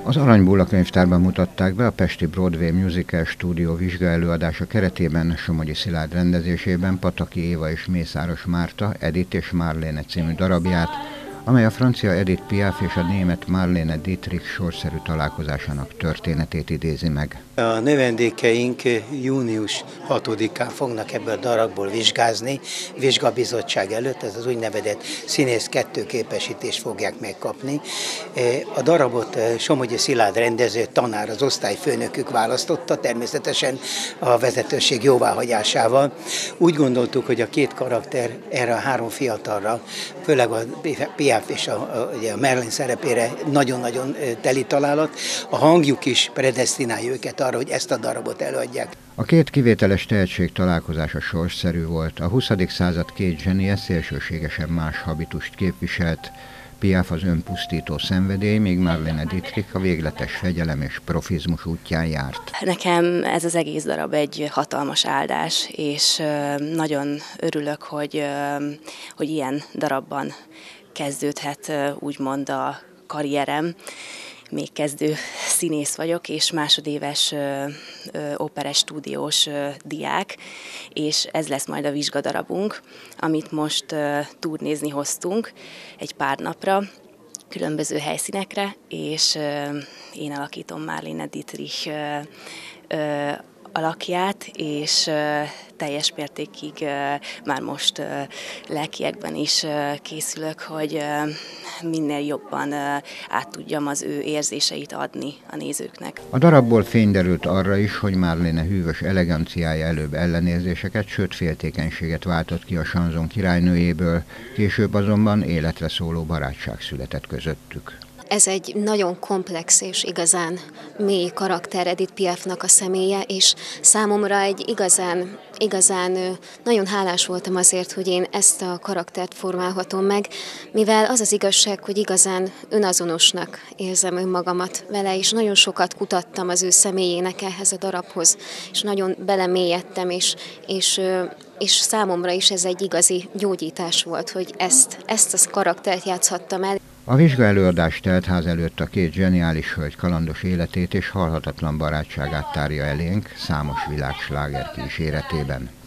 Az Aranybulla könyvtárban mutatták be a Pesti Broadway Musical Stúdió vizsgaelőadása keretében Somogyi Szilárd rendezésében Pataki Éva és Mészáros Márta Edith és Marlene című darabját, amely a francia Edith Piaf és a német Marlene Dietrich sorszerű találkozásának történetét idézi meg. A növendékeink június 6-án fognak ebből a darabból vizsgázni, vizsgabizottság előtt, ez az úgynevezett színész 2 képesítést fogják megkapni. A darabot Somogyi Szilárd rendező tanár, az osztályfőnökük választotta, természetesen a vezetőség jóváhagyásával. Úgy gondoltuk, hogy a 2 karakter erre a 3 fiatalra, főleg a Piaf és a Marlene szerepére nagyon-nagyon teli találat. A hangjuk is predesztinálja őket arra, hogy ezt a darabot előadják. A 2 kivételes tehetség találkozása sorsszerű volt. A 20. század 2 zsenie szélsőségesen más habitust képviselt. Piaf az önpusztító szenvedély, míg Marlene Dietrich a végletes fegyelem és profizmus útján járt. Nekem ez az egész darab egy hatalmas áldás, és nagyon örülök, hogy ilyen darabban kezdődhet úgymond a karrierem. Még kezdő színész vagyok, és másodéves operes stúdiós diák, és ez lesz majd a vizsgadarabunk, amit most turnézni hoztunk egy pár napra, különböző helyszínekre, és én alakítom Marlene Dietrich alakját, és teljes mértékig már most lelkiekben is készülök, hogy minél jobban át tudjam az ő érzéseit adni a nézőknek. A darabból fény derült arra is, hogy Marlene hűvös eleganciája előbb ellenérzéseket, sőt féltékenységet váltott ki a sanzon királynőjéből, később azonban életre szóló barátság született közöttük. Ez egy nagyon komplex és igazán mély karakter Edith Piafnak a személye, és számomra egy igazán nagyon hálás voltam azért, hogy én ezt a karaktert formálhatom meg, mivel az az igazság, hogy igazán önazonosnak érzem önmagamat vele, és nagyon sokat kutattam az ő személyének ehhez a darabhoz, és nagyon belemélyedtem, és számomra is ez egy igazi gyógyítás volt, hogy ezt a karaktert játszhattam el. A vizsgaelőadás teltház előtt a 2 zseniális hölgy kalandos életét és halhatatlan barátságát tárja elénk számos világsláger kíséretében.